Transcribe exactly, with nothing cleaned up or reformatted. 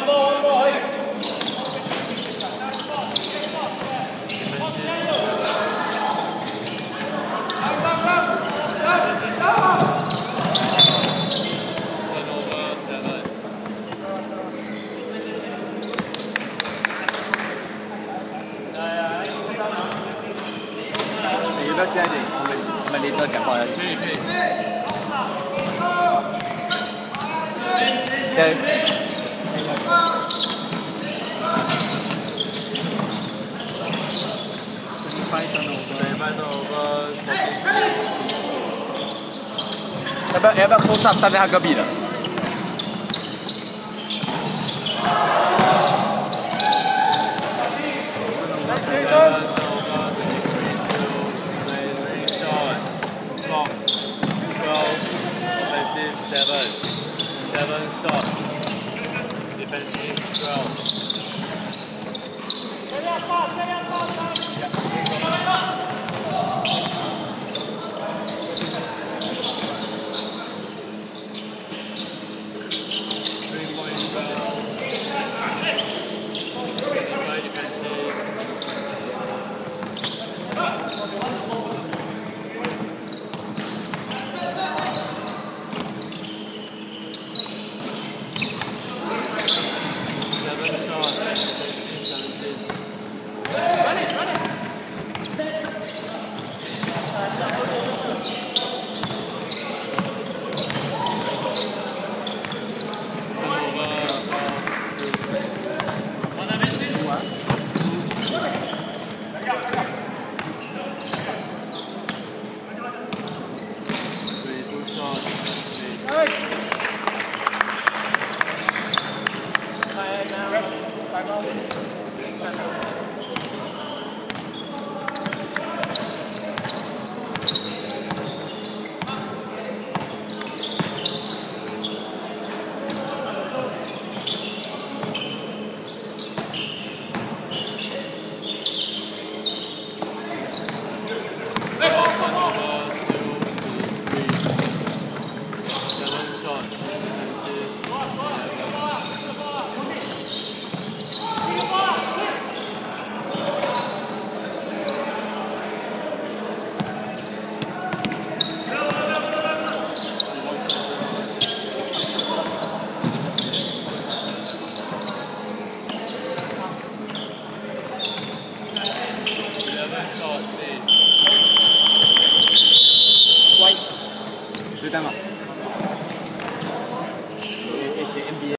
要不要加一点？我们我们领导讲话了。可以可以。加。要不要要不要 close up 站在他隔壁的？ Seven, seven shot, defensive twelve. 这样报，这样报，Three point twelve. Defensive. Hey, now,